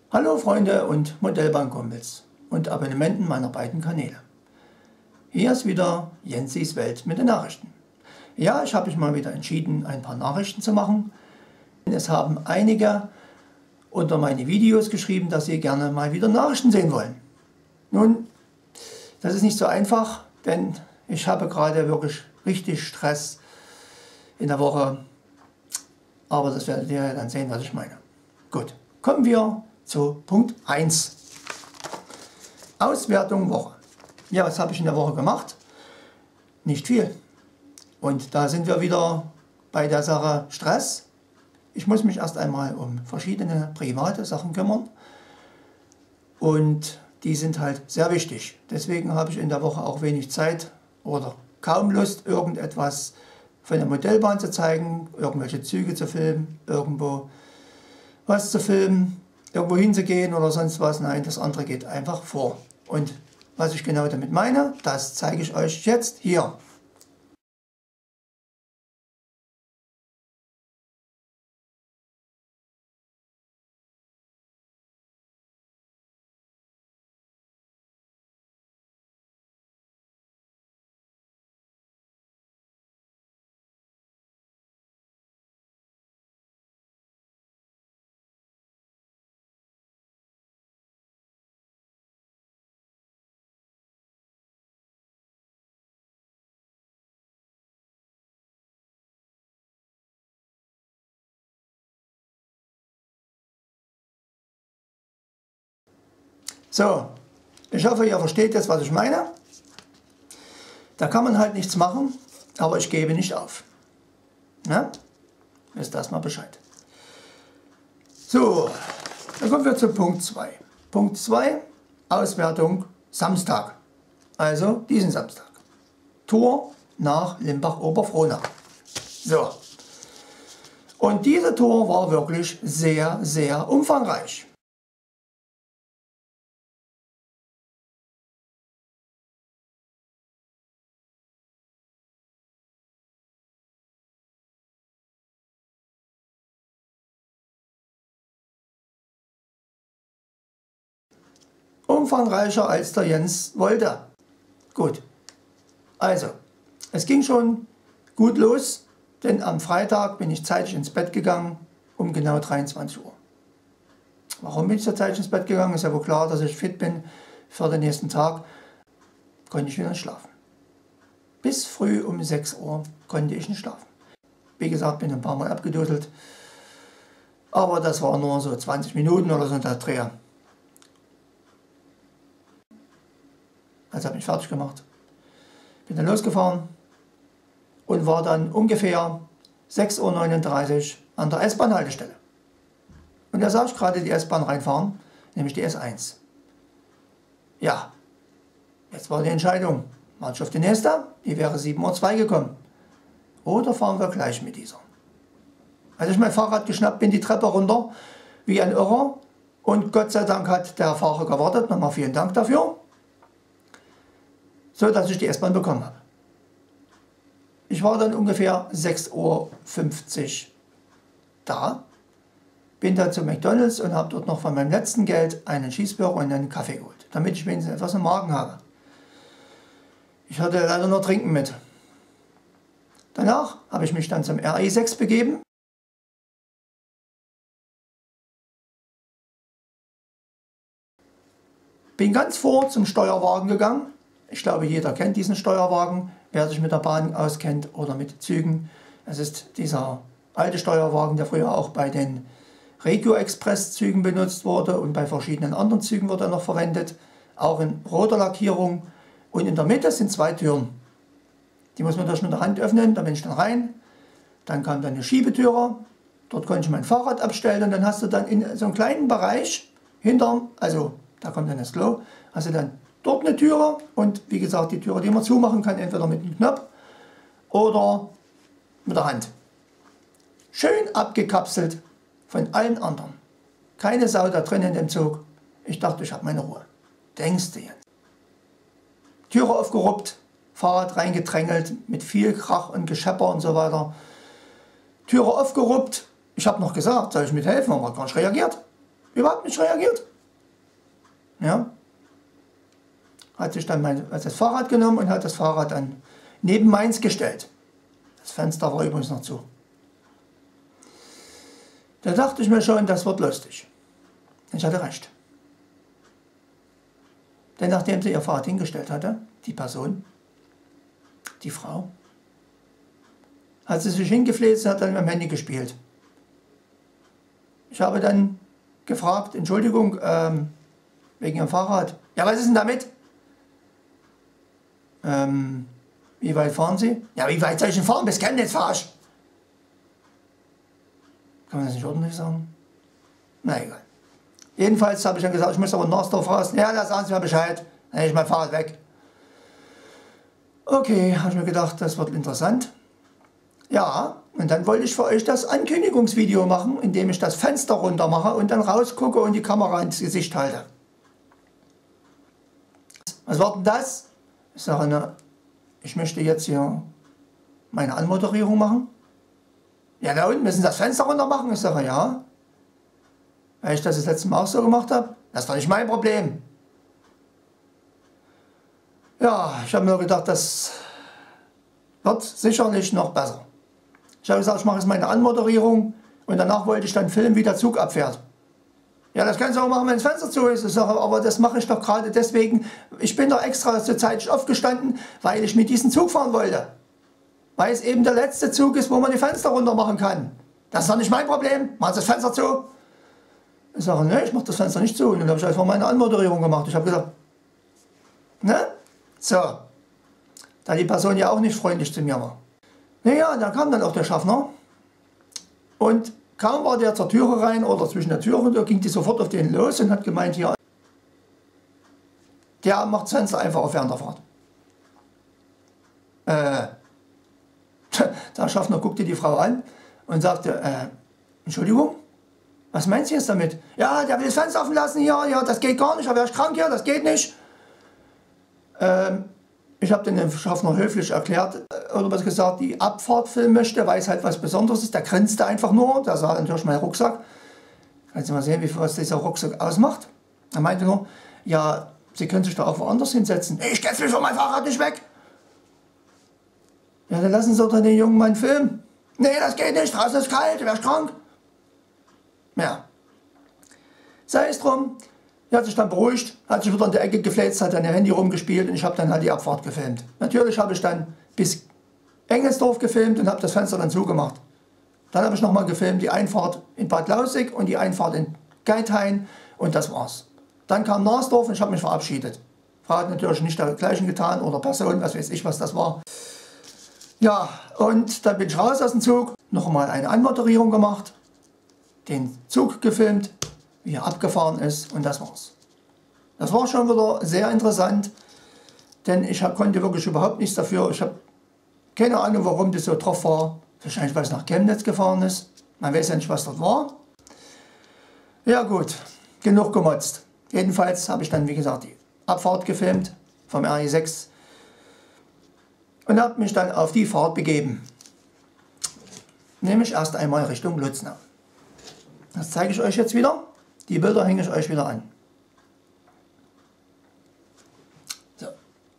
Hallo Freunde und Modellbahnkumpels und Abonnenten meiner beiden Kanäle. Hier ist wieder Jensis Welt mit den Nachrichten. Ja, ich habe mich mal wieder entschieden, ein paar Nachrichten zu machen. Es haben einige unter meine Videos geschrieben, dass sie gerne mal wieder Nachrichten sehen wollen. Nun, das ist nicht so einfach, denn ich habe gerade wirklich richtig Stress in der Woche. Aber das werdet ihr dann sehen, was ich meine. Gut, kommen wir zu Punkt 1. Auswertung Woche. Ja, was habe ich in der Woche gemacht? Nicht viel. Und da sind wir wieder bei der Sache Stress. Ich muss mich erst einmal um verschiedene private Sachen kümmern. Und die sind halt sehr wichtig. Deswegen habe ich in der Woche auch wenig Zeit oder kaum Lust, irgendetwas von der Modellbahn zu zeigen, irgendwelche Züge zu filmen, irgendwo was zu filmen, irgendwo hinzugehen oder sonst was. Nein, das andere geht einfach vor. Und was ich genau damit meine, das zeige ich euch jetzt hier. So, ich hoffe, ihr versteht jetzt, was ich meine. Da kann man halt nichts machen, aber ich gebe nicht auf. Na? Wisst das mal Bescheid. So, dann kommen wir zu Punkt 2. Punkt 2, Auswertung Samstag. Also diesen Samstag. Tour nach Limbach-Oberfrohnau. So. Und diese Tour war wirklich sehr, sehr umfangreich. Umfangreicher als der Jens wollte. Gut. Also, es ging schon gut los, denn am Freitag bin ich zeitig ins Bett gegangen, um genau 23 Uhr. Warum bin ich so zeitig ins Bett gegangen? Ist ja wohl klar, dass ich fit bin für den nächsten Tag. Konnte ich wieder nicht schlafen. Bis früh um 6 Uhr konnte ich nicht schlafen. Wie gesagt, bin ein paar Mal abgeduselt. Aber das war nur so 20 Minuten oder so in der Dreh. Also habe ich fertig gemacht. Bin dann losgefahren und war dann ungefähr 6:39 Uhr an der S-Bahn-Haltestelle. Und da sah ich gerade die S-Bahn reinfahren, nämlich die S1. Ja, jetzt war die Entscheidung, warte ich auf die nächste, die wäre 7:02 Uhr gekommen. Oder fahren wir gleich mit dieser. Als ich mein Fahrrad geschnappt bin, die Treppe runter, wie ein Irrer. Und Gott sei Dank hat der Fahrer gewartet, nochmal vielen Dank dafür. So dass ich die S-Bahn bekommen habe. Ich war dann ungefähr 6:50 Uhr da, bin dann zu McDonald's und habe dort noch von meinem letzten Geld einen Cheeseburger und einen Kaffee geholt, damit ich wenigstens etwas im Magen habe. Ich hatte leider nur Trinken mit. Danach habe ich mich dann zum RE6 begeben. Bin ganz vor zum Steuerwagen gegangen. Ich glaube, jeder kennt diesen Steuerwagen, wer sich mit der Bahn auskennt oder mit Zügen. Es ist dieser alte Steuerwagen, der früher auch bei den Regio-Express-Zügen benutzt wurde und bei verschiedenen anderen Zügen wird er noch verwendet. Auch in roter Lackierung. Und in der Mitte sind 2 Türen. Die muss man durch mit der Hand öffnen, da bin ich dann rein. Dann kam dann eine Schiebetüre. Dort konnte ich mein Fahrrad abstellen und dann hast du dann in so einem kleinen Bereich hinterm, also da kommt dann das Klo, hast du dann dort eine Türe und wie gesagt, die Türe, die man zumachen kann, entweder mit einem Knopf oder mit der Hand. Schön abgekapselt von allen anderen. Keine Sau da drin in dem Zug. Ich dachte, ich habe meine Ruhe. Denkst du jetzt? Türe aufgeruppt, Fahrrad reingedrängelt mit viel Krach und Geschepper und so weiter. Türe aufgeruppt. Ich habe noch gesagt, soll ich mithelfen, aber gar nicht reagiert. Überhaupt nicht reagiert. Ja. Hat sich dann das Fahrrad genommen und hat das Fahrrad dann neben meins gestellt. Das Fenster war übrigens noch zu. Da dachte ich mir schon, das wird lustig. Ich hatte recht. Denn nachdem sie ihr Fahrrad hingestellt hatte, die Person, die Frau, hat sie sich hingefläzt und hat dann mit dem Handy gespielt. Ich habe dann gefragt, Entschuldigung, wegen Ihrem Fahrrad. Ja, was ist denn damit? Wie weit fahren Sie? Ja, wie weit soll ich denn fahren? Bis Chemnitz fahre ich. Kann man das nicht ordentlich sagen? Na egal. Jedenfalls habe ich dann gesagt, ich muss aber in Narsdorf raus. Ja, da sagen Sie mir Bescheid. Dann nehme ich mein Fahrrad weg. Okay, habe ich mir gedacht, das wird interessant. Ja, und dann wollte ich für euch das Ankündigungsvideo machen, indem ich das Fenster runter mache und dann rausgucke und die Kamera ins Gesicht halte. Was war denn das? Ich sage, na, ich möchte jetzt hier meine Anmoderierung machen. Ja, na und, müssen Sie das Fenster runter machen? Ich sage, ja. Weil ich das letzte Mal auch so gemacht habe. Das ist doch nicht mein Problem. Ja, ich habe mir gedacht, das wird sicherlich noch besser. Ich habe gesagt, ich mache jetzt meine Anmoderierung und danach wollte ich dann filmen, wie der Zug abfährt. Ja, das können Sie auch machen, wenn das Fenster zu ist. Ich sage, aber das mache ich doch gerade deswegen. Ich bin doch extra zur Zeit aufgestanden, weil ich mit diesem Zug fahren wollte. Weil es eben der letzte Zug ist, wo man die Fenster runter machen kann. Das ist doch nicht mein Problem. Machen Sie das Fenster zu. Ich sage, ne, ich mache das Fenster nicht zu. Und dann habe ich einfach meine Anmoderierung gemacht. Ich habe gesagt, ne? So. Da die Person ja auch nicht freundlich zu mir war. Naja, da kam dann auch der Schaffner. Und kaum war der zur Türe rein oder zwischen der Türe, da ging die sofort auf den los und hat gemeint, hier, der macht das Fenster einfach auf während der Fahrt. Der Schaffner guckte die Frau an und sagte, Entschuldigung, was meint Sie jetzt damit? Ja, der will das Fenster offen lassen hier, ja, das geht gar nicht, da wäre ich krank hier, das geht nicht. Ich habe dem Schaffner höflich erklärt, oder was gesagt, die Abfahrt filmen möchte, weil es halt was Besonderes ist. Der grinste einfach nur, da sah natürlich mein Rucksack. Kannst du mal sehen, was dieser Rucksack ausmacht? Er meinte nur, ja, Sie können sich da auch woanders hinsetzen. Ich gehe jetzt von meinem Fahrrad nicht weg. Ja, dann lassen Sie doch den jungen Mann filmen. Nee, das geht nicht, draußen ist kalt, du wärst krank. Ja. Sei es drum. Er hat sich dann beruhigt, hat sich wieder in der Ecke gefläzt, hat dann ihr Handy rumgespielt und ich habe dann halt die Abfahrt gefilmt. Natürlich habe ich dann bis Engelsdorf gefilmt und habe das Fenster dann zugemacht. Dann habe ich nochmal gefilmt die Einfahrt in Bad Lausick und die Einfahrt in Geithain und das war's. Dann kam Narsdorf und ich habe mich verabschiedet. Frau hat natürlich nicht dergleichen getan oder Person, was weiß ich, was das war. Ja, und dann bin ich raus aus dem Zug, nochmal eine Anmoderierung gemacht, den Zug gefilmt, wie er abgefahren ist und das war's. Das war schon wieder sehr interessant, denn ich konnte wirklich überhaupt nichts dafür. Ich habe keine Ahnung, warum das so drauf war. Wahrscheinlich, weil es nach Chemnitz gefahren ist. Man weiß ja nicht, was dort war. Ja gut, genug gemotzt. Jedenfalls habe ich dann, wie gesagt, die Abfahrt gefilmt vom RE6 und habe mich dann auf die Fahrt begeben. Nämlich erst einmal Richtung Lutznau. Das zeige ich euch jetzt wieder. Die Bilder hänge ich euch wieder an. So.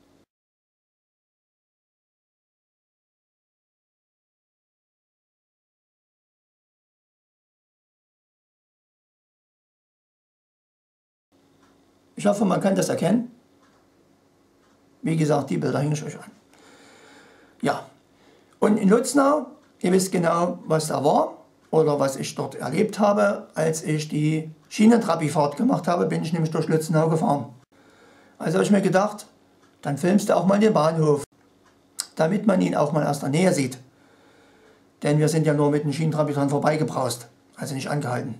Ich hoffe, man kann das erkennen. Wie gesagt, die Bilder hänge ich euch an. Ja, und in Lutznau, ihr wisst genau, was da war oder was ich dort erlebt habe, als ich die Schienentrabifahrt gemacht habe, bin ich nämlich durch Lutznau gefahren. Also habe ich mir gedacht, dann filmst du auch mal den Bahnhof, damit man ihn auch mal aus der Nähe sieht. Denn wir sind ja nur mit dem Schienentrabi dran vorbeigebraust, also nicht angehalten.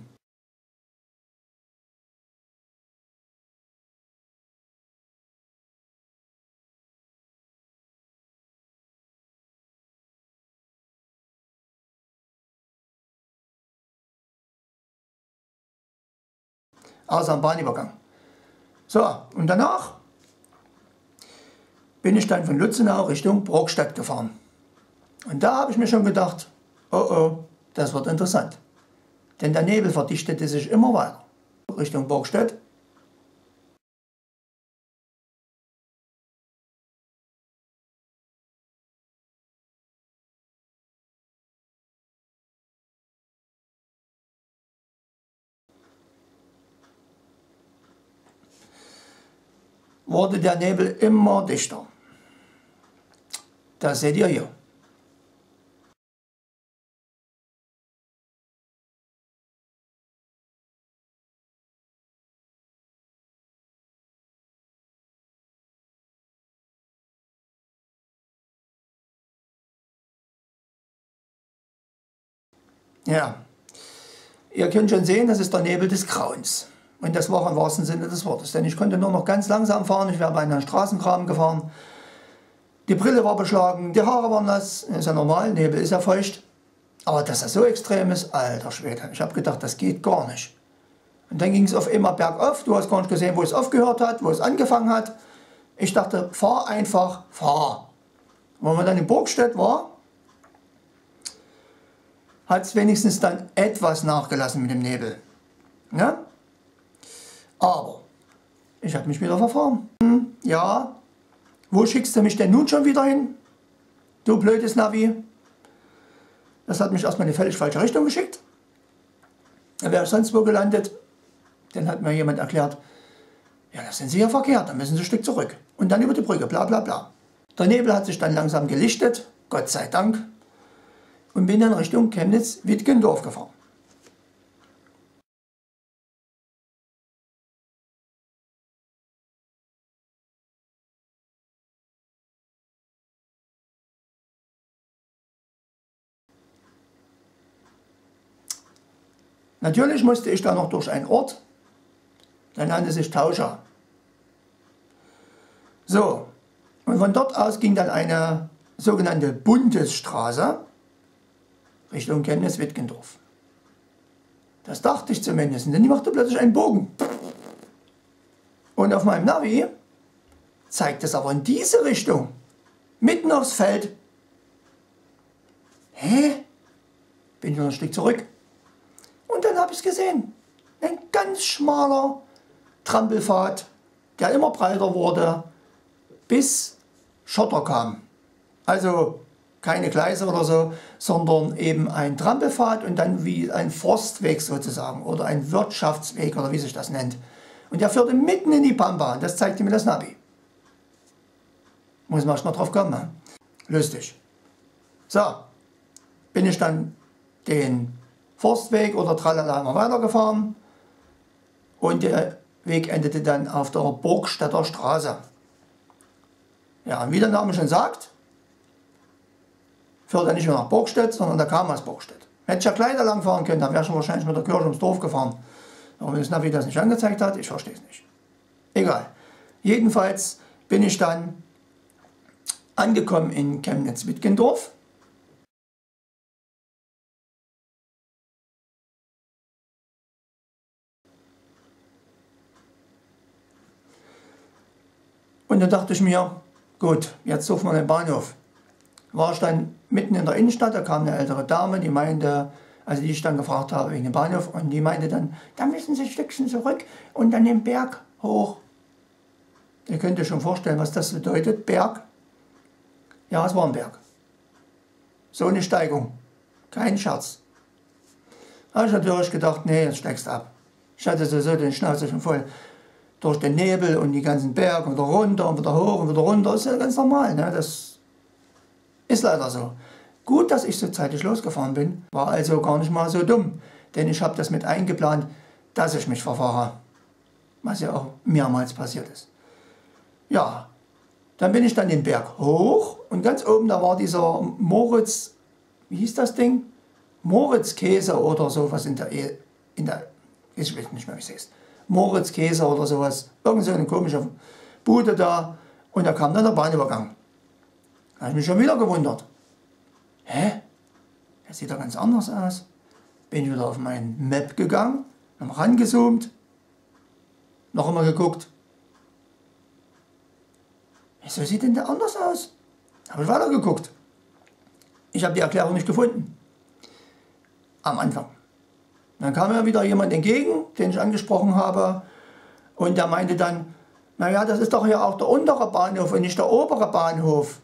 Außer am Bahnübergang. So, und danach bin ich dann von Lutzenau Richtung Brokstadt gefahren. Und da habe ich mir schon gedacht, oh oh, das wird interessant. Denn der Nebel verdichtete sich immer weiter. Richtung Burgstedt. Wurde der Nebel immer dichter. Das seht ihr hier. Ja, ihr könnt schon sehen, das ist der Nebel des Grauens. Und das war im wahrsten Sinne des Wortes. Denn ich konnte nur noch ganz langsam fahren, ich wäre bei einem Straßengraben gefahren. Die Brille war beschlagen, die Haare waren nass, ist ja normal, Nebel ist ja feucht. Aber dass das so extrem ist, alter Schwede, ich habe gedacht, das geht gar nicht. Und dann ging es auf einmal bergauf, du hast gar nicht gesehen, wo es aufgehört hat, wo es angefangen hat. Ich dachte, fahr einfach, fahr. Wenn man dann in Burgstedt war, hat es wenigstens dann etwas nachgelassen mit dem Nebel. Ja? Aber ich habe mich wieder verfahren. Ja, wo schickst du mich denn nun schon wieder hin? Du blödes Navi. Das hat mich erstmal in die völlig falsche Richtung geschickt. Dann wäre ich sonst wo gelandet. Dann hat mir jemand erklärt, ja, das sind Sie ja verkehrt, dann müssen Sie ein Stück zurück. Und dann über die Brücke, bla bla bla. Der Nebel hat sich dann langsam gelichtet, Gott sei Dank. Und bin dann Richtung Chemnitz-Wittgendorf gefahren. Natürlich musste ich da noch durch einen Ort, der nannte sich Tauscha. So, und von dort aus ging dann eine sogenannte Bundesstraße Richtung Chemnitz-Wittgendorf. Das dachte ich zumindest, denn die machte plötzlich einen Bogen. Und auf meinem Navi zeigt es aber in diese Richtung, mitten aufs Feld. Hä? Bin ich noch ein Stück zurück. Und dann habe ich es gesehen. Ein ganz schmaler Trampelpfad, der immer breiter wurde, bis Schotter kam. Also keine Gleise oder so, sondern eben ein Trampelpfad und dann wie ein Forstweg sozusagen oder ein Wirtschaftsweg oder wie sich das nennt. Und der führte mitten in die Pampa und das zeigte mir das Navi. Muss man erst mal drauf kommen. Ne? Lustig. So, bin ich dann den Forstweg oder tralala noch weitergefahren und der Weg endete dann auf der Burgstedter Straße. Ja, und wie der Name schon sagt, führt er nicht nur nach Burgstedt, sondern der kam aus Burgstedt. Hätte ich ja gleich da lang fahren können, dann wäre ich wahrscheinlich mit der Kirche ums Dorf gefahren. Aber wenn das Navi das nicht angezeigt hat, ich verstehe es nicht. Egal. Jedenfalls bin ich dann angekommen in Chemnitz-Wittgendorf. Und dann dachte ich mir, gut, jetzt suchen wir den Bahnhof. War ich dann mitten in der Innenstadt, da kam eine ältere Dame, die meinte, also die ich dann gefragt habe wegen dem Bahnhof, und die meinte dann, da müssen Sie ein Stückchen zurück und dann den Berg hoch. Ihr könnt euch schon vorstellen, was das bedeutet, Berg. Ja, es war ein Berg. So eine Steigung. Kein Scherz. Da habe ich natürlich gedacht, nee, jetzt steigst du ab. Ich hatte sowieso den Schnauze schon voll. Durch den Nebel und die ganzen Berge, wieder runter und wieder hoch und wieder runter, ist ja ganz normal. Ne? Das ist leider so. Gut, dass ich so zeitig losgefahren bin, war also gar nicht mal so dumm. Denn ich habe das mit eingeplant, dass ich mich verfahre. Was ja auch mehrmals passiert ist. Ja, dann bin ich dann den Berg hoch und ganz oben, da war dieser Moritz, wie hieß das Ding? Moritz-Käse oder sowas in der, ich weiß nicht mehr, wie es heißt. Moritz-Käse oder sowas. Irgend so eine komische Bude da. Und da kam dann der Bahnübergang. Da habe ich mich schon wieder gewundert. Hä? Das sieht doch ganz anders aus. Bin ich wieder auf mein Map gegangen, habe rangezoomt, noch einmal geguckt. Wieso sieht denn der anders aus? Habe ich weiter geguckt. Ich habe die Erklärung nicht gefunden. Am Anfang. Dann kam mir wieder jemand entgegen, den ich angesprochen habe, und der meinte dann, naja, das ist doch hier auch der untere Bahnhof und nicht der obere Bahnhof.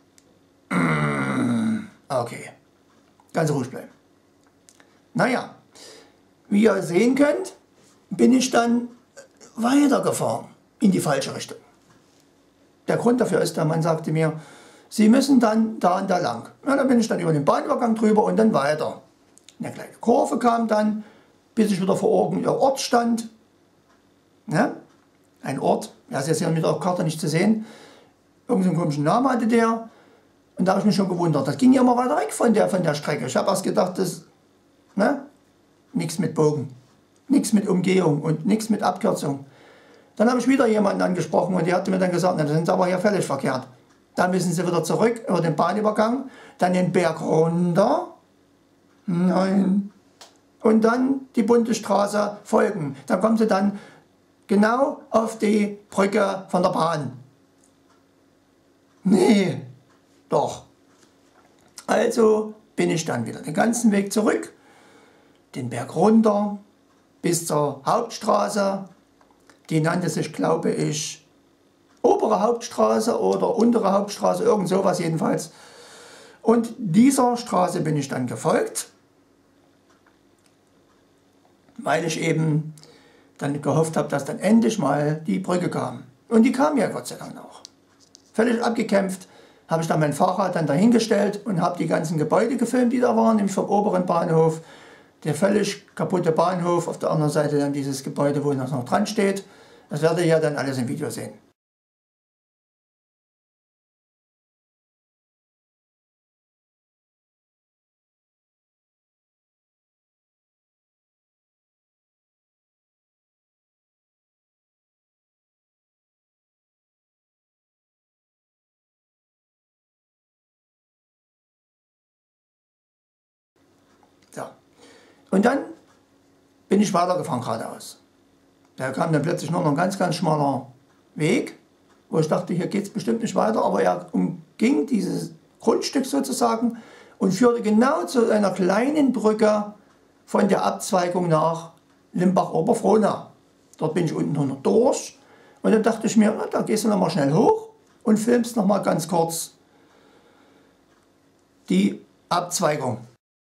Okay, ganz ruhig bleiben. Naja, wie ihr sehen könnt, bin ich dann weitergefahren in die falsche Richtung. Der Grund dafür ist, der Mann sagte mir, Sie müssen dann da und da lang. Ja, da bin ich dann über den Bahnübergang drüber und dann weiter. Eine kleine Kurve kam dann, bis ich wieder vor irgendeinem Ort stand. Ja? Ein Ort, der ist jetzt hier mit der Karte nicht zu sehen. Irgendeinen komischen Namen hatte der. Und da habe ich mich schon gewundert. Das ging ja immer weiter weg von der Strecke. Ich habe erst gedacht, das nichts mit Bogen, nichts mit Umgehung und nichts mit Abkürzung. Dann habe ich wieder jemanden angesprochen und die hatte mir dann gesagt, na, das sind Sie aber hier völlig verkehrt. Da müssen Sie wieder zurück über den Bahnübergang, dann den Berg runter, nein, und dann die Bundesstraße folgen. Da kommen Sie dann genau auf die Brücke von der Bahn. Nee, doch. Also bin ich dann wieder den ganzen Weg zurück, den Berg runter, bis zur Hauptstraße. Die nannte sich, glaube ich, obere Hauptstraße oder untere Hauptstraße, irgend sowas jedenfalls. Und dieser Straße bin ich dann gefolgt, weil ich eben dann gehofft habe, dass dann endlich mal die Brücke kam. Und die kam ja Gott sei Dank auch. Völlig abgekämpft habe ich dann mein Fahrrad dann dahingestellt und habe die ganzen Gebäude gefilmt, die da waren, nämlich vom oberen Bahnhof, der völlig kaputte Bahnhof, auf der anderen Seite dann dieses Gebäude, wo noch dran steht. Das werdet ihr ja dann alles im Video sehen. So. Und dann bin ich weitergefahren geradeaus. Da kam dann plötzlich nur noch ein ganz, ganz schmaler Weg, wo ich dachte, hier geht es bestimmt nicht weiter, aber er umging dieses Grundstück sozusagen und führte genau zu einer kleinen Brücke von der Abzweigung nach Limbach-Oberfrohnau. Dort bin ich unten noch durch und dann dachte ich mir, na, da gehst du noch mal schnell hoch und filmst noch mal ganz kurz die Abzweigung.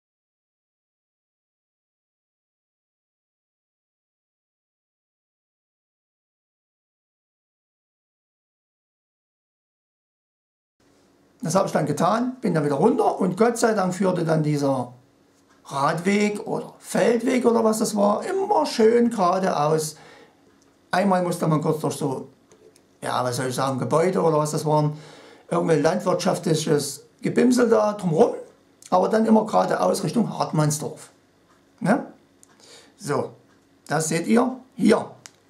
Das habe ich dann getan, bin dann wieder runter und Gott sei Dank führte dann dieser Radweg oder Feldweg oder was das war, immer schön geradeaus. Einmal musste man kurz durch so, ja, was soll ich sagen, Gebäude oder was das waren, irgendwie landwirtschaftliches Gebimsel da drumherum, aber dann immer geradeaus Richtung Hartmannsdorf. Ne? So, das seht ihr hier.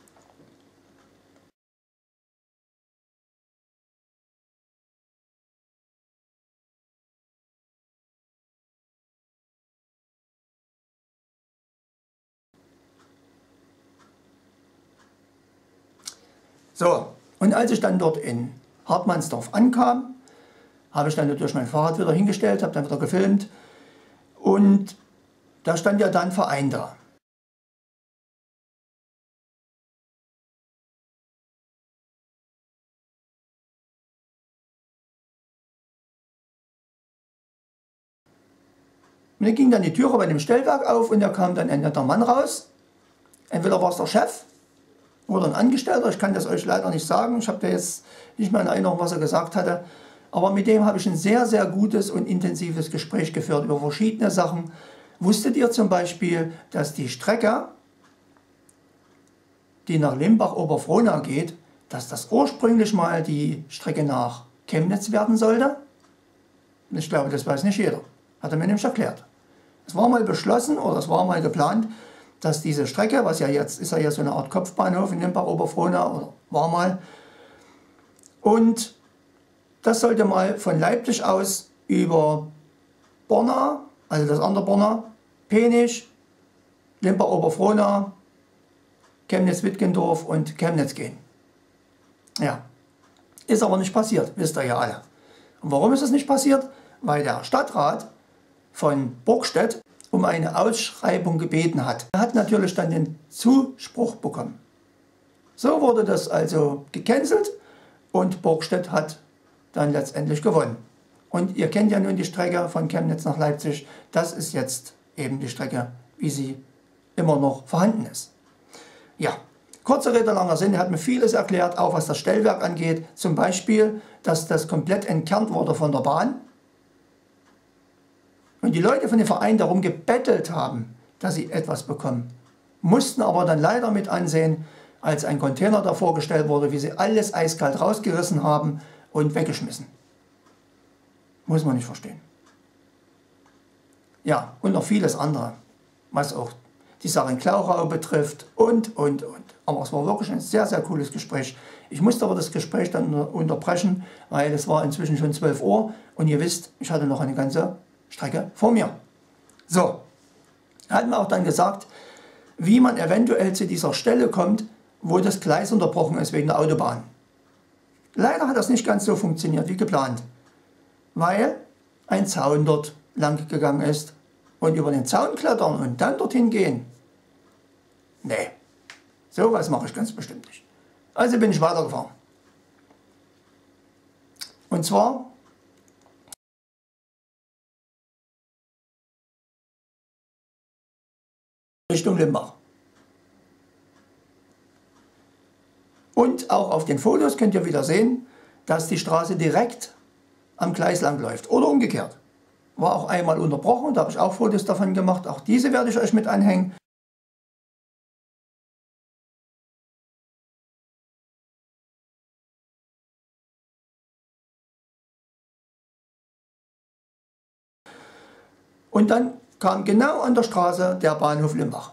So, und als ich dann dort in Hartmannsdorf ankam, habe ich dann natürlich mein Fahrrad wieder hingestellt, habe dann wieder gefilmt und da stand ja dann Verein da. Und dann ging dann die Türe bei dem Stellwerk auf und da kam dann ein netter Mann raus. Entweder war es der Chef oder ein Angestellter, ich kann das euch leider nicht sagen. Ich habe da jetzt nicht mehr in Erinnerung, was er gesagt hatte. Aber mit dem habe ich ein sehr, sehr gutes und intensives Gespräch geführt über verschiedene Sachen. Wusstet ihr zum Beispiel, dass die Strecke, die nach Limbach-Oberfrohnau geht, dass das ursprünglich mal die Strecke nach Chemnitz werden sollte? Ich glaube, das weiß nicht jeder. Hat er mir nämlich erklärt. Es war mal beschlossen oder es war mal geplant, dass diese Strecke, was ja jetzt ist ja jetzt so eine Art Kopfbahnhof in Limbach-Oberfrohnau, oder war mal, und das sollte mal von Leipzig aus über Borna, also das andere Borna, Penich, Limbach-Oberfrohnau, Chemnitz-Wittgendorf und Chemnitz gehen. Ja, ist aber nicht passiert, wisst ihr ja alle. Und warum ist es nicht passiert? Weil der Stadtrat von Burgstedt um eine Ausschreibung gebeten hat. Er hat natürlich dann den Zuspruch bekommen. So wurde das also gecancelt und Burgstedt hat dann letztendlich gewonnen. Und ihr kennt ja nun die Strecke von Chemnitz nach Leipzig. Das ist jetzt eben die Strecke, wie sie immer noch vorhanden ist. Ja, kurzer Rede, langer Sinn. Er hat mir vieles erklärt, auch was das Stellwerk angeht. Zum Beispiel, dass das komplett entkernt wurde von der Bahn. Und die Leute von dem Verein darum gebettelt haben, dass sie etwas bekommen. Mussten aber dann leider mit ansehen, als ein Container davor gestellt wurde, wie sie alles eiskalt rausgerissen haben und weggeschmissen. Muss man nicht verstehen. Ja, und noch vieles andere, was auch die Sache in Klauchau betrifft und. Aber es war wirklich ein sehr, sehr cooles Gespräch. Ich musste aber das Gespräch dann unterbrechen, weil es war inzwischen schon 12 Uhr und ihr wisst, ich hatte noch eine ganze Strecke vor mir. So, er hat mir auch dann gesagt, wie man eventuell zu dieser Stelle kommt, wo das Gleis unterbrochen ist wegen der Autobahn. Leider hat das nicht ganz so funktioniert wie geplant, weil ein Zaun dort lang gegangen ist und über den Zaun klettern und dann dorthin gehen. Nee, sowas mache ich ganz bestimmt nicht. Also bin ich weitergefahren. Und zwar Richtung Limbach. Und auch auf den Fotos könnt ihr wieder sehen, dass die Straße direkt am Gleis lang läuft oder umgekehrt. War auch einmal unterbrochen, da habe ich auch Fotos davon gemacht. Auch diese werde ich euch mit anhängen. Und dann kam genau an der Straße der Bahnhof Limbach.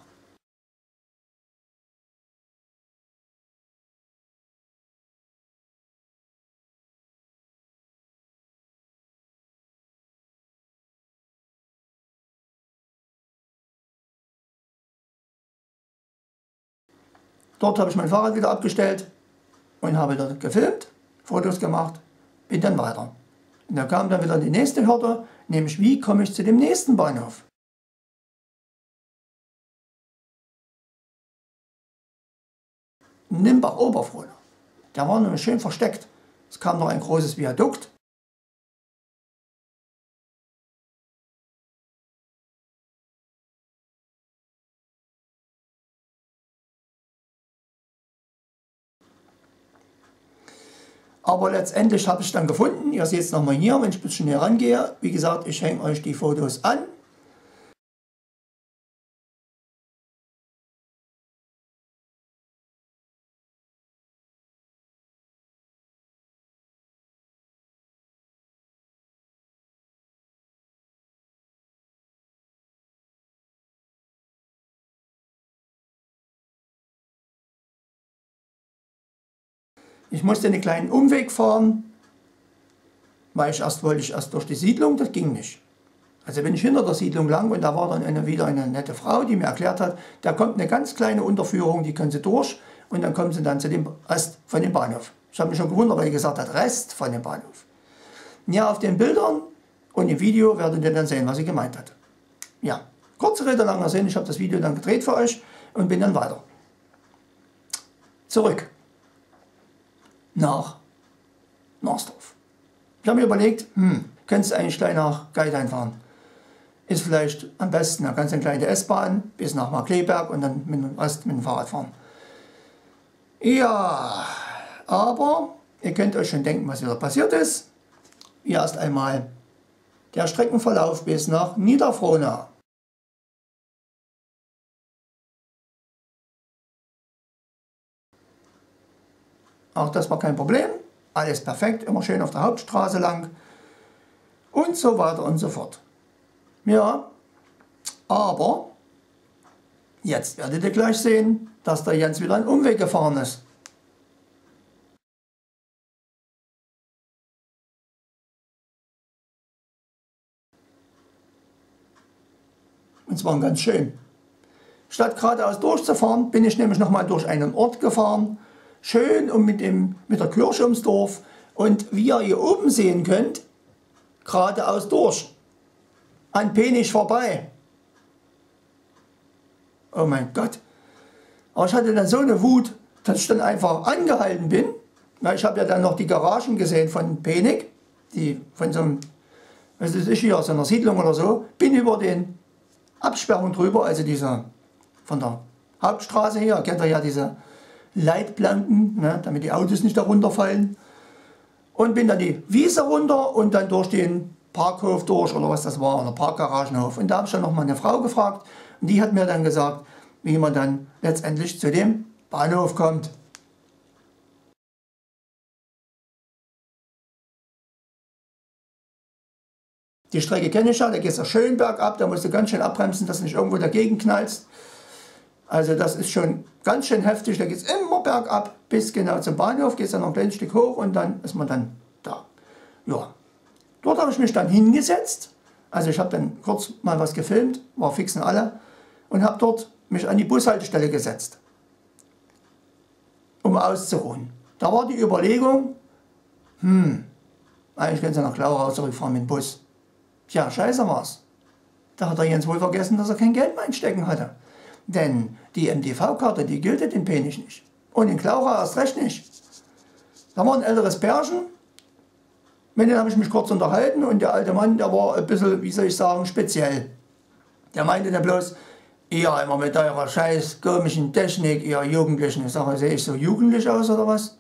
Dort habe ich mein Fahrrad wieder abgestellt und habe dort gefilmt, Fotos gemacht, bin dann weiter. Und da kam dann wieder die nächste Hürde, nämlich wie komme ich zu dem nächsten Bahnhof. Limbach-Oberfrohna. Der war nämlich schön versteckt. Es kam noch ein großes Viadukt. Aber letztendlich habe ich dann gefunden, ihr seht es nochmal hier, wenn ich ein bisschen näher rangehe. Wie gesagt, ich hänge euch die Fotos an. Ich musste einen kleinen Umweg fahren, weil wollte ich erst durch die Siedlung, das ging nicht. Also bin ich hinter der Siedlung lang und da war dann wieder eine nette Frau, die mir erklärt hat, da kommt eine ganz kleine Unterführung, die können Sie durch und dann kommen Sie dann zu dem Rest von dem Bahnhof. Ich habe mich schon gewundert, weil die gesagt hat, Rest von dem Bahnhof. Ja, auf den Bildern und im Video werdet ihr dann sehen, was sie gemeint hat. Ja, kurze Rede, langer Sinn, ich habe das Video dann gedreht für euch und bin dann weiter. Zurück nach Narsdorf. Ich habe mir überlegt, könntest du eigentlich gleich nach Geithain fahren. Ist vielleicht am besten, da kannst du eine kleine S-Bahn bis nach Markkleeberg und dann mit dem Rest mit dem Fahrrad fahren. Ja, aber ihr könnt euch schon denken, was wieder passiert ist. Erst einmal der Streckenverlauf bis nach Niederfrohna. Auch das war kein Problem, alles perfekt, immer schön auf der Hauptstraße lang und so weiter und so fort. Ja, aber jetzt werdet ihr gleich sehen, dass der Jens wieder einen Umweg gefahren ist. Und zwar ganz schön. Statt geradeaus durchzufahren, bin ich nämlich nochmal durch einen Ort gefahren, schön und mit der Kirche ums Dorf. Und wie ihr hier oben sehen könnt, geradeaus durch, an Penich vorbei. Oh mein Gott. Aber ich hatte dann so eine Wut, dass ich dann einfach angehalten bin. Weil ich habe ja dann noch die Garagen gesehen von Penig, die von so einem, was ist hier, so einer Siedlung oder so, bin über den Absperrung drüber, also diese von der Hauptstraße her, kennt ihr ja diese Leitplanken, ne, damit die Autos nicht da runterfallen. Und bin dann die Wiese runter und dann durch den Parkhof durch, oder was das war, oder Parkgaragenhof. Und da habe ich dann noch mal eine Frau gefragt und die hat mir dann gesagt, wie man dann letztendlich zu dem Bahnhof kommt. Die Strecke kenne ich ja, da geht es ja schön bergab, da musst du ganz schön abbremsen, dass du nicht irgendwo dagegen knallst. Also das ist schon ganz schön heftig, da geht es immer bergab bis genau zum Bahnhof, geht es dann noch ein kleines Stück hoch und dann ist man dann da. Ja. Dort habe ich mich dann hingesetzt, also ich habe dann kurz mal was gefilmt, war fix und alle, und habe dort mich an die Bushaltestelle gesetzt, um auszuruhen. Da war die Überlegung, eigentlich können Sie nach Klauchau zurückfahren mit dem Bus. Tja, scheiße war's. Da hat der Jens wohl vergessen, dass er kein Geld mehr einstecken hatte. Denn die MDV-Karte, die gilt in Penig nicht. Und in Klauchau erst recht nicht. Da war ein älteres Pärchen, mit denen habe ich mich kurz unterhalten und der alte Mann, der war ein bisschen, wie soll ich sagen, speziell. Der meinte dann bloß, ihr immer mit eurer scheiß komischen Technik, ihr Jugendlichen. Ich sage, sehe ich so jugendlich aus oder was?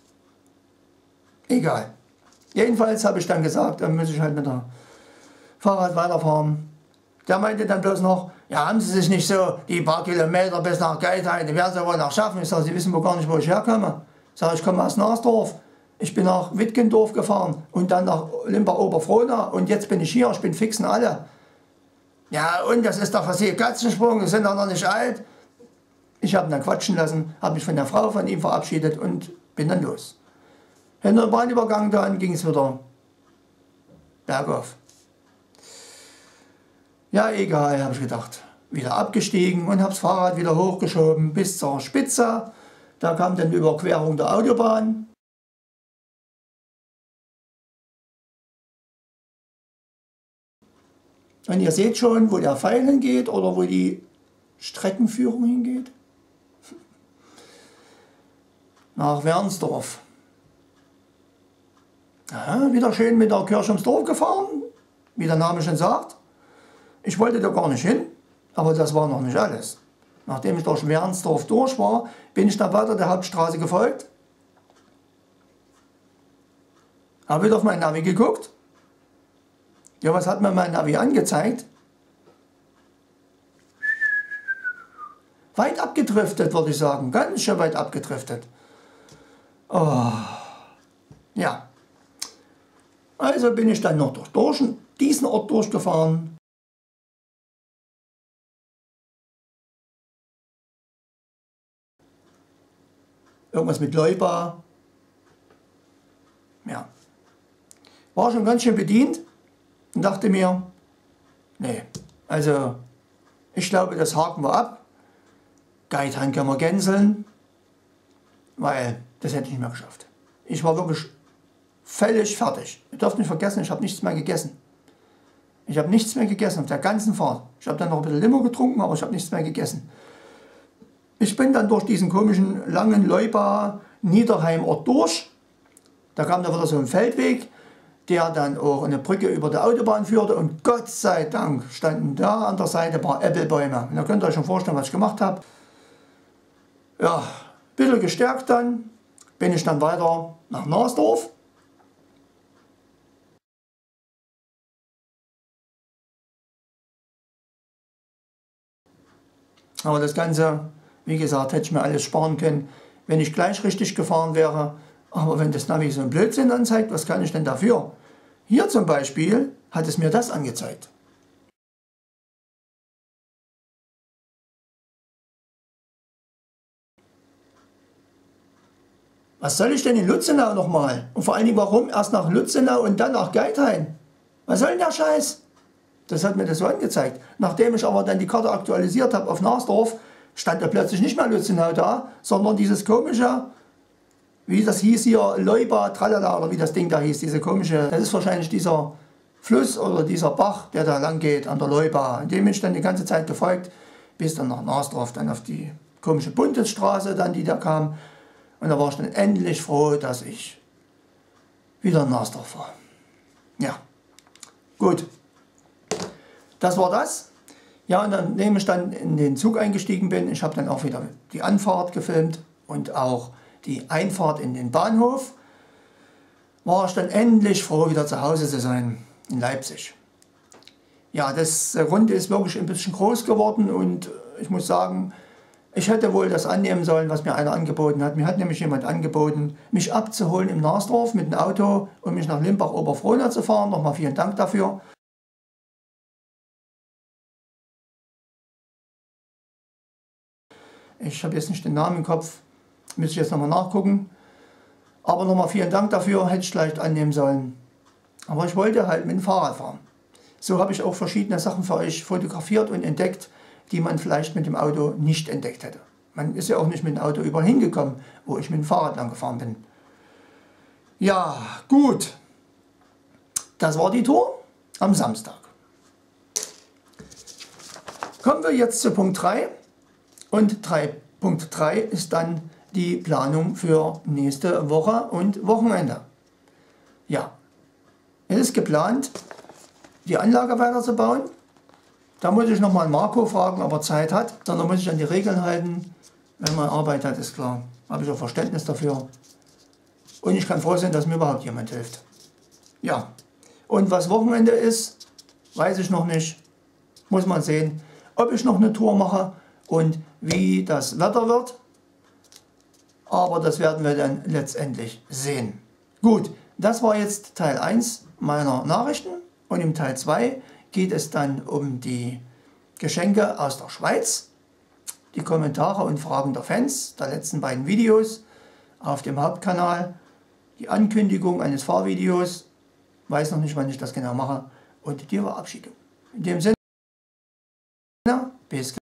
Egal. Jedenfalls habe ich dann gesagt, dann muss ich halt mit der Fahrrad weiterfahren. Der meinte dann bloß noch, ja, haben Sie sich nicht so die paar Kilometer bis nach Geithain, die werden Sie wohl noch schaffen. Ich sage, Sie wissen wohl gar nicht, wo ich herkomme. Ich sage, ich komme aus Nasdorf. Ich bin nach Wittgendorf gefahren und dann nach Limper-Oberfrohna und jetzt bin ich hier, ich bin fix und alle. Ja, und das ist doch für Sie Katzensprung, Sie sind doch noch nicht alt. Ich habe ihn dann quatschen lassen, habe mich von der Frau von ihm verabschiedet und bin dann los. Hinter dem Bahnübergang dann ging es wieder bergauf. Ja, egal, habe ich gedacht. Wieder abgestiegen und habe das Fahrrad wieder hochgeschoben bis zur Spitze. Da kam dann die Überquerung der Autobahn. Und ihr seht schon, wo der Pfeil hingeht oder wo die Streckenführung hingeht. Nach Wernsdorf. Ja, wieder schön mit der Kirche ums Dorf gefahren, wie der Name schon sagt. Ich wollte da gar nicht hin, aber das war noch nicht alles. Nachdem ich durch Wernsdorf durch war, bin ich dann weiter der Hauptstraße gefolgt. Habe wieder auf mein Navi geguckt. Ja, was hat mir mein Navi angezeigt? Weit abgedriftet, würde ich sagen. Ganz schön weit abgedriftet. Oh. Ja. Also bin ich dann noch durch diesen Ort durchgefahren. Irgendwas mit Leuba. Ja. War schon ganz schön bedient und dachte mir, nee, also ich glaube, das haken wir ab. Geithain können wir gänseln, weil das hätte ich nicht mehr geschafft. Ich war wirklich völlig fertig. Ihr dürft nicht vergessen, ich habe nichts mehr gegessen. Ich habe nichts mehr gegessen auf der ganzen Fahrt. Ich habe dann noch ein bisschen Limo getrunken, aber ich habe nichts mehr gegessen. Ich bin dann durch diesen komischen langen Leuba-Niederheim-Ort durch. Da kam da wieder so ein Feldweg, der dann auch eine Brücke über die Autobahn führte. Und Gott sei Dank standen da an der Seite ein paar Äpfelbäume. Und da könnt ihr euch schon vorstellen, was ich gemacht habe. Ja, ein bisschen gestärkt dann, bin ich dann weiter nach Nasdorf. Aber das Ganze, wie gesagt, hätte ich mir alles sparen können, wenn ich gleich richtig gefahren wäre. Aber wenn das Navi so einen Blödsinn anzeigt, was kann ich denn dafür? Hier zum Beispiel hat es mir das angezeigt. Was soll ich denn in Lutzenau nochmal? Und vor allen Dingen, warum erst nach Lutzenau und dann nach Geithain? Was soll denn der Scheiß? Das hat mir das so angezeigt. Nachdem ich aber dann die Karte aktualisiert habe auf Nasdorf, stand da plötzlich nicht mehr Lutzenau da, sondern dieses komische, wie das hieß hier, Leuba, Tralala oder wie das Ding da hieß, diese komische, das ist wahrscheinlich dieser Fluss oder dieser Bach, der da lang geht an der Leuba. In dem bin ich dann die ganze Zeit gefolgt, bis dann nach Nasdorf, dann auf die komische Bundesstraße, dann, die da kam. Und da war ich dann endlich froh, dass ich wieder in Nasdorf war. Ja, gut. Das war das. Ja, und dann, indem ich dann in den Zug eingestiegen bin, ich habe dann auch wieder die Anfahrt gefilmt und auch die Einfahrt in den Bahnhof, war ich dann endlich froh, wieder zu Hause zu sein in Leipzig. Ja, das Runde ist wirklich ein bisschen groß geworden und ich muss sagen, ich hätte wohl das annehmen sollen, was mir einer angeboten hat. Mir hat nämlich jemand angeboten, mich abzuholen im Nasdorf mit dem Auto und mich nach Limbach-Oberfrohna zu fahren. Nochmal vielen Dank dafür. Ich habe jetzt nicht den Namen im Kopf, müsste ich jetzt nochmal nachgucken. Aber nochmal vielen Dank dafür, hätte ich vielleicht annehmen sollen. Aber ich wollte halt mit dem Fahrrad fahren. So habe ich auch verschiedene Sachen für euch fotografiert und entdeckt, die man vielleicht mit dem Auto nicht entdeckt hätte. Man ist ja auch nicht mit dem Auto überall hingekommen, wo ich mit dem Fahrrad lang gefahren bin. Ja, gut. Das war die Tour am Samstag. Kommen wir jetzt zu Punkt 3. Und Punkt 3 ist dann die Planung für nächste Woche und Wochenende. Ja, es ist geplant, die Anlage weiterzubauen. Da muss ich nochmal Marco fragen, ob er Zeit hat. Dann muss ich an die Regeln halten. Wenn man Arbeit hat, ist klar. Habe ich auch Verständnis dafür. Und ich kann froh sein, dass mir überhaupt jemand hilft. Ja, und was Wochenende ist, weiß ich noch nicht. Muss man sehen, ob ich noch eine Tour mache und wie das Wetter wird. Aber das werden wir dann letztendlich sehen. Gut, das war jetzt Teil 1 meiner Nachrichten. Und im Teil 2 geht es dann um die Geschenke aus der Schweiz, die Kommentare und Fragen der Fans der letzten beiden Videos auf dem Hauptkanal, die Ankündigung eines Fahrvideos, weiß noch nicht, wann ich das genau mache, und die Verabschiedung. In dem Sinne, bis gleich.